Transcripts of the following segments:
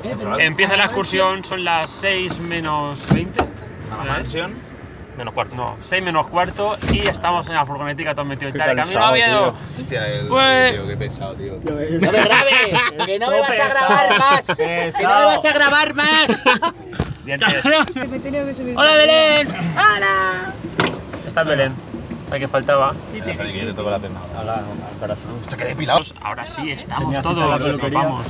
Empieza la excursión, son las 6 menos 20. A la mansión, menos cuarto. No, 6 menos cuarto y estamos en la furgonetica todos metidos ya de camino a Oviedo. Hostia, Pues... tío, qué pesado, tío. ¡No me grabes! ¡Que no me vas a grabar más! ¡Que no me vas a grabar más! ¡Hola, Belén! ¡Hola! Está Belén, la que faltaba. Yo te toco la pierna. Esto que depilados. Ahora sí, estamos todos, nos vamos.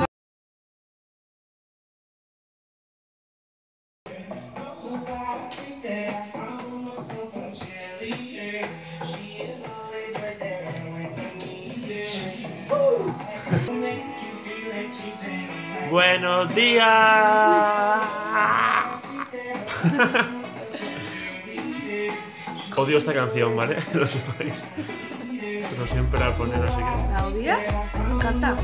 Buenos días. Odio esta canción, ¿vale? Lo sepáis. Pero siempre la ponen, así que... ¿La odias? Me encanta.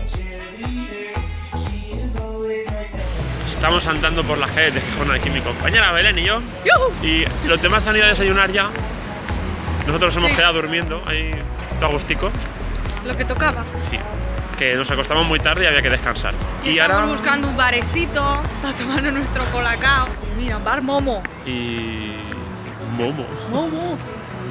Estamos andando por las calles de Gijón aquí mi compañera Belén y yo. Y los demás han ido a desayunar ya. Nosotros hemos quedado durmiendo ahí todo agustico. Lo que tocaba. Sí, que nos acostamos muy tarde y había que descansar. Y estamos buscando un barecito para tomarnos nuestro colacao. Mira, bar Momo. Y... Momo. Momo.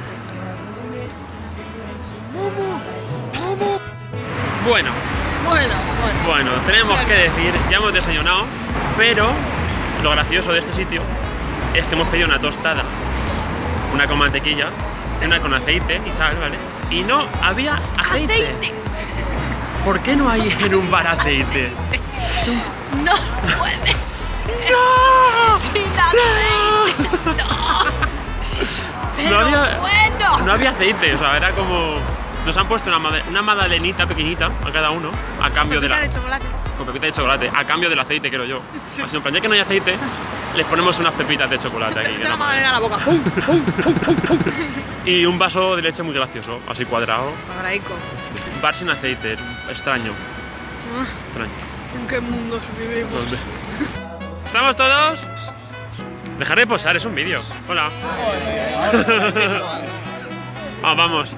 Momo. Momo. Bueno, tenemos que decir, ya hemos desayunado, pero lo gracioso de este sitio es que hemos pedido una tostada, una con mantequilla, una con aceite y sal, ¿vale? Y no había aceite. ¿Por qué no hay en un bar aceite? No puedes. ¡No! Sin aceite. No. Pero No había aceite, o sea, era como... Nos han puesto una magdalenita pequeñita a cada uno a cambio de la... de chocolate. Con pepita de chocolate, a cambio del aceite, quiero yo. Sí. Así en plan, ya que no hay aceite, les ponemos unas pepitas de chocolate aquí. Te la magdalena a la boca. Y un vaso de leche muy gracioso, así cuadrado. Agraico. Bar sin aceite, extraño. Extraño. ¿En qué mundo vivimos? ¿Dónde? ¿Estamos todos? Dejaré de posar, es un vídeo. Hola. Vamos.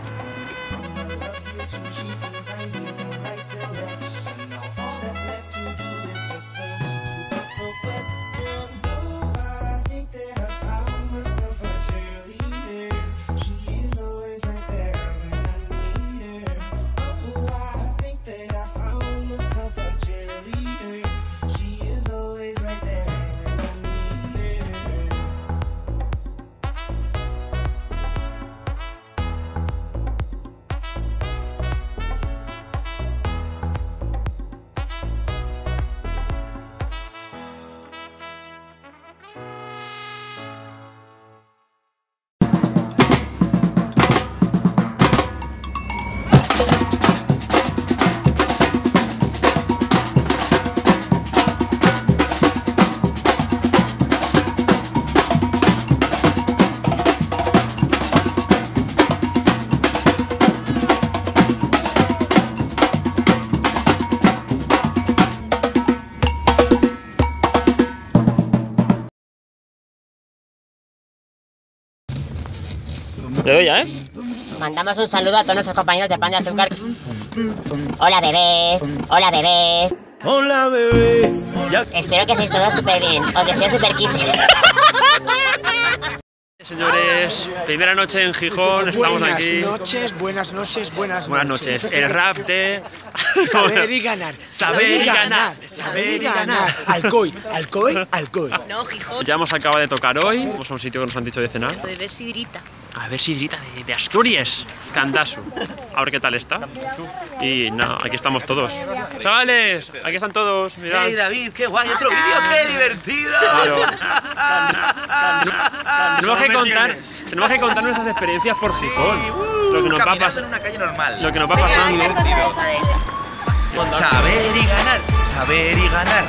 Le doy ya, ¿eh? Mandamos un saludo a todos nuestros compañeros de Pan de Azúcar. Hola bebés, hola bebés. Hola bebé. Espero que estéis todos súper bien. Os deseo súper kiss. Señores, primera noche en Gijón, estamos aquí. Buenas noches. Buenas noches. El rap de... Saber y ganar. Saber y ganar. Saber y ganar. Alcoy. No, Gijón. Ya hemos acabado de tocar hoy. Vamos a un sitio que nos han dicho de cenar. Beber sidrita. A ver, sidrita de Asturias. Candasu. A ver qué tal está. Y nada, aquí estamos todos. Chavales, aquí están todos. Mirad. ¡Hey David, qué guay! ¡Otro vídeo! ¡Qué divertido! Claro. Tenemos que contar nuestras experiencias por Gijón. Lo que nos va en una calle normal. Lo que nos va pasando. Saber y ganar, saber y ganar,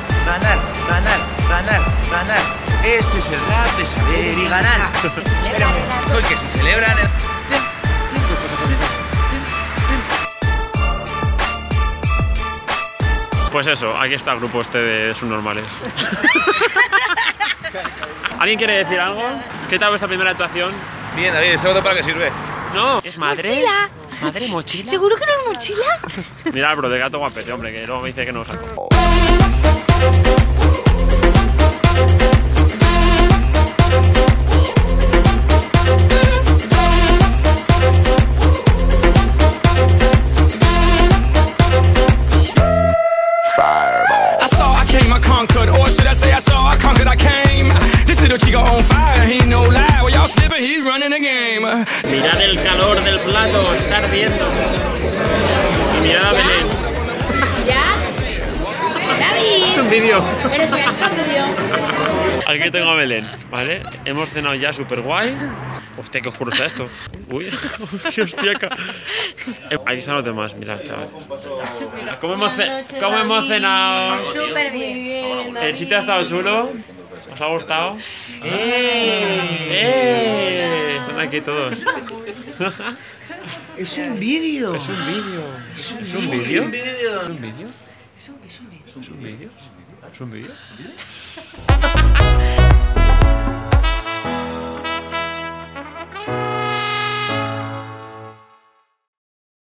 ganar. Este es el rap de saber y ganar. Hoy que se celebran el... Pues eso, aquí está el grupo este de subnormales. ¿Alguien quiere decir algo? ¿Qué tal vuestra primera actuación? Bien, David, ¿eso para qué sirve? No, es madre. Mochila. Madre mochila. ¿Seguro que no es mochila? Mira el bro de gato guapete, hombre, que luego me dice que no lo saco. Mirad el calor del plato, está ardiendo. Y mirad a Belén. ¿Ya? Es un David. vídeo. Pero si has cambiado. Aquí tengo a Belén, ¿vale? Hemos cenado ya súper guay. Hostia, qué oscuro está esto. Uy, hostia. Aquí están los demás, mirad, chaval. ¿Cómo hemos cenado? Súper bien. ¿El sitio ha estado chulo? ¿Os ha gustado? Están aquí todos. Es un vídeo. Es un vídeo. ¿Es un vídeo? ¿Es un vídeo? ¿Es un vídeo? ¿Es un vídeo?